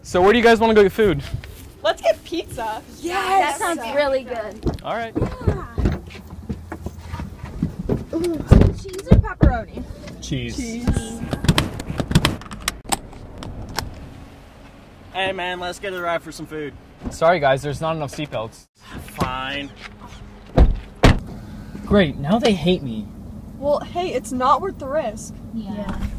So where do you guys want to go get food? Let's get pizza. Yes, that sounds really good. All right. Cheese or pepperoni? Cheese. Hey man, let's get a ride for some food. Sorry guys, there's not enough seatbelts. Fine. Great, now they hate me. Well, hey, it's not worth the risk. Yeah.